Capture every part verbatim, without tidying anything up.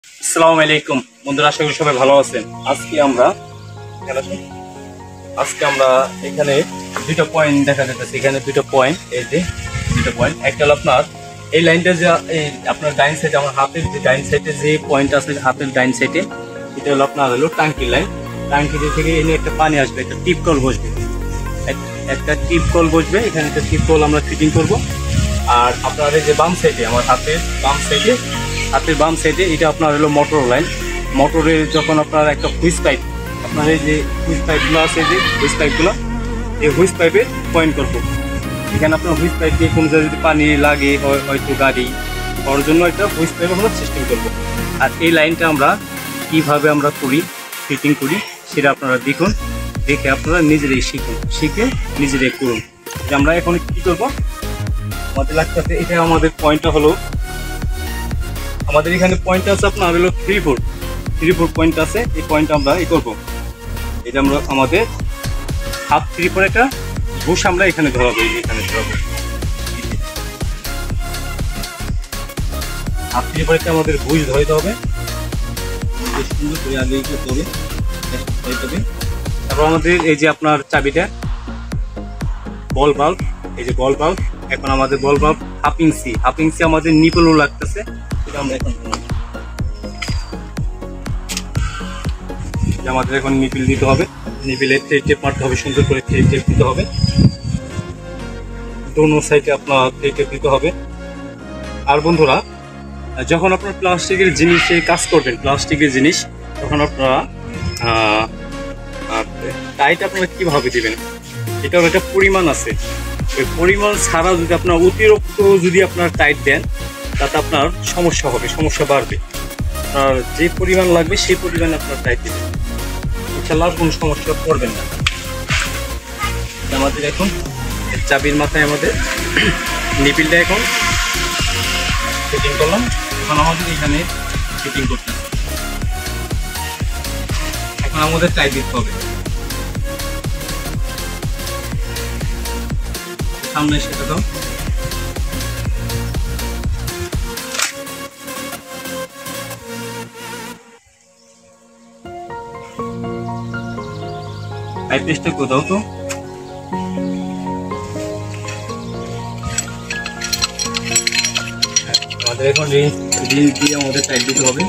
আসসালামু আলাইকুম বন্ধুরা, আশা করি সবাই ভালো আছেন। আজকে আমরা আজকে আমরা এখানে দুটো পয়েন্ট দেখা যাচ্ছে। এখানে দুটো পয়েন্ট, এই যে দুটো পয়েন্ট। একটা হলো আপনার এই লাইনটা যে এই আপনার ডাইন সাইডে, আমার হাতের যে ডাইন সাইডে যে পয়েন্ট আছে, হাতের ডাইন সাইডে, এটা হলো আপনার হলো টাঙ্কি লাইন। টাঙ্কি থেকে এনে একটা পানি আসবে, একটা টিপ কল বসবে, একটা টিপ কল বসবে। এখানে একটা টিপ কল আমরা ফিটিং করব। আর আপনার এই যে বাম সাইডে, আমার হাতের বাম সাইডে হাতের বাম সাইডে এটা আপনার হলো মোটর লাইন। মোটরের যখন আপনার একটা হুইস পাইপ, আপনার এই যে হুইস পাইপগুলো আছে, যে হুইস পাইপগুলো, এই হুইস পাইপে পয়েন্ট করবো। এখানে আপনার হুইস পাইপ দিয়ে কোনো জায়গায় যদি পানি লাগে, হয়তো গাড়ি হওয়ার জন্য একটা হুইস পাইপ আমরা সিস্টেম করবো। আর এই লাইনটা আমরা কীভাবে আমরা করি, ফিটিং করি, সেটা আপনারা দেখুন। দেখে আপনারা নিজেরাই শিখুন, শিখে নিজেরাই করুন। যে আমরা এখন কী করবো, আমাদের লাগতে, এটা আমাদের পয়েন্টটা হলো, আমাদের এখানে পয়েন্ট আছে আপনার হলো three four three four point আছে। এই পয়েন্ট আমরা ই করবো, এটা আমরা আমাদের হাফ থ্রি ফোর একটা বুশ আমরা এখানে ধরাবো, এখানে ধরাবো হাফ থ্রি ফোর একটা আমাদের বুশ ধরাইতে হবে। সুন্দর করে আগে করতে হবে। তারপর আমাদের এই যে আপনার চাবিটা, বল বাল্ব, এই যে বল বাল্ব, এখন আমাদের বল বাল্ব হাফ ইঞ্চি হাফ ইঞ্চি আমাদের নিপলও লাগতেছে। এটা আমরা এখন আমাদের এখন নিপিল দিতে হবে। নিপিলে থ্রেড টেপ মারতে হবে, সুন্দর করে থ্রেড টেপ দিতে হবে। দোনো সাইডে আপনার থ্রেড টেপ দিতে হবে। আর বন্ধুরা, যখন আপনার প্লাস্টিকের জিনিসে কাজ করবেন, প্লাস্টিকের জিনিস, তখন আপনারা টাইট আপনারা কীভাবে দেবেন, এটার একটা পরিমাণ আছে। ওই পরিমাণ ছাড়া যদি আপনার অতিরিক্ত যদি আপনার টাইট দেন, তাতে আপনার সমস্যা হবে, সমস্যা বাড়বে। আর যে পরিমাণ লাগবে সেই পরিমাণে আপনার টাইট দেবেন, ইনশাআল্লাহ কোনো সমস্যা করবেন না। আমাদের এখন চাবির মাথায় আমাদের নিপিলটা এখন ফিটিং করলাম। এখন আমাদের এখানে ফিটিং করতে হবে। এখন আমাদের টাইট দিতে হবে। সামনে সেটা দাও। পাইপ পেস্টটা কোথাও তো আমাদের এখন রেঞ্জ রেঞ্জ দিয়ে আমাদের টাইট দিতে হবে।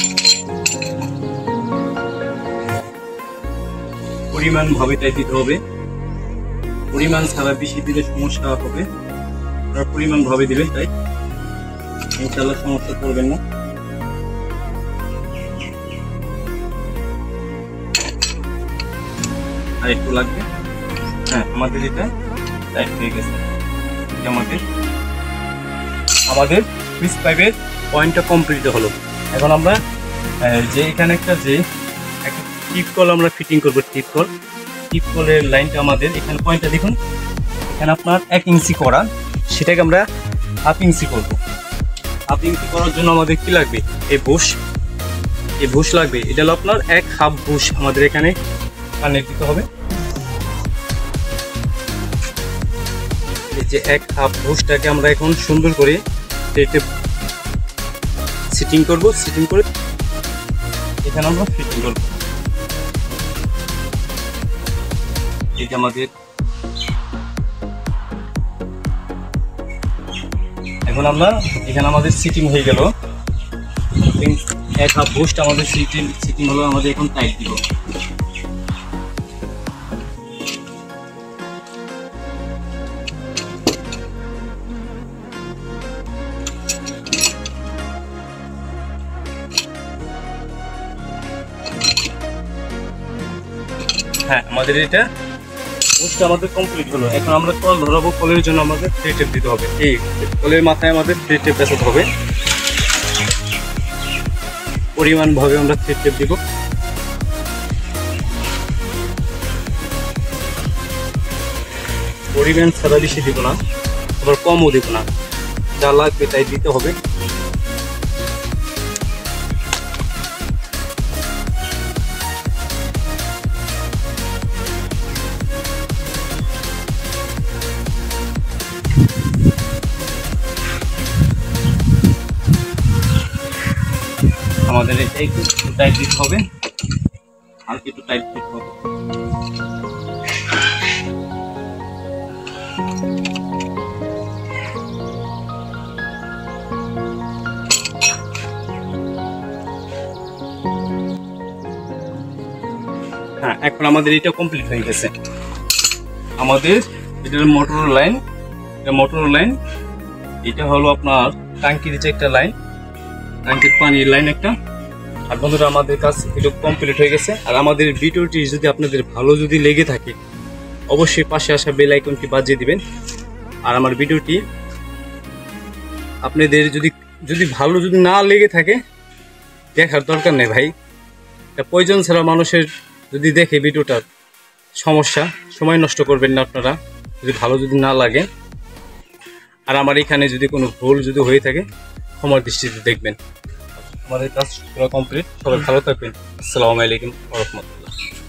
পরিমাণ ভাবে টাইট দিতে হবে। পরিমাণ ছাড়া বেশি দিলে সমস্যা হবে। আপনারা পরিমাণ ভাবে দিবেন, তাই ইনশাআল্লাহ সমস্যা করবেন না। আর একটু লাগবে। হ্যাঁ, আমাদের এটা টাইট হয়ে গেছে। আমাদের আমাদের হুইস পাইপের পয়েন্টটা কমপ্লিট হলো। এখন আমরা যে এখানে একটা যে একটা টিপ কল আমরা ফিটিং করবো, টিপ কল টিপ কলের লাইনটা আমাদের এখানে পয়েন্টটা দেখুন, এখানে আপনার এক ইঞ্চি করা, সেটাকে আমরা হাফ ইঞ্চি করবো। হাফ ইঞ্চি করার জন্য আমাদের কি লাগবে, এই বুশ, এই বুশ লাগবে। এটা হলো আপনার এক হাফ বুশ আমাদের এখানে কানেক্ট দিতে হবে। এই যে এক হাফ বুশটাকে আমরা এখন সুন্দর করে সিটিং করব। সিটিং করে এখানে আমরা ফিটিং করব। এটা আমাদের এখন আমরা এখানে আমাদের সিটিং হয়ে গেল। এক হাফ বুস্ট আমাদের সিটিং সিটিং হলো। আমাদের এখন টাইট দিব। হ্যাঁ, আমাদের এটা বুস্টটা আমাদের কমপ্লিট হলো। এখন আমরা কল ধরাবো। কলের জন্য আমাদের থ্রেড টেপ দিতে হবে। এই কলের মাথায় আমাদের থ্রেড টেপ বসাতে হবে। পরিমাণ ভাবে আমরা থ্রেড টেপ দিব। পরিমাণ ছাড়া বেশি দিব না, আবার কমও দিব না, যা লাগবে তাই দিতে হবে। আমাদের আমাদের এটা একটু টাইট দিতে হবে, আর একটু টাইট দিতে হবে। হ্যাঁ, এখন আমাদের এটা কমপ্লিট হয়ে গেছে। আমাদের এটার মোটর লাইন, এটা মোটর লাইন, এটা হলো আপনার ট্যাঙ্কির যে একটা লাইন, ট্যাঙ্কির পানির লাইন একটা। আর বন্ধুরা আমাদের কাজ এটা কমপ্লিট হয়ে গেছে। আর আমাদের ভিডিওটি যদি আপনাদের ভালো যদি লেগে থাকে অবশ্যই পাশে আসা বেল আইকনটি বাজিয়ে দিবেন। আর আমার ভিডিওটি আপনাদের যদি যদি ভালো যদি না লেগে থাকে দেখার দরকার নেই ভাই, এটা প্রয়োজন ছাড়া মানুষের যদি দেখে ভিডিওটার সমস্যা, সময় নষ্ট করবেন না আপনারা যদি ভালো যদি না লাগে। আর আমার এখানে যদি কোনো ভুল যদি হয়ে থাকে ক্ষমার দৃষ্টিতে দেখবেন। আমাদের কাজ পুরো কমপ্লিট। সবাই ভালো থাকবেন। আসসালামু আলাইকুম ওয়া রাহমাতুল্লাহ।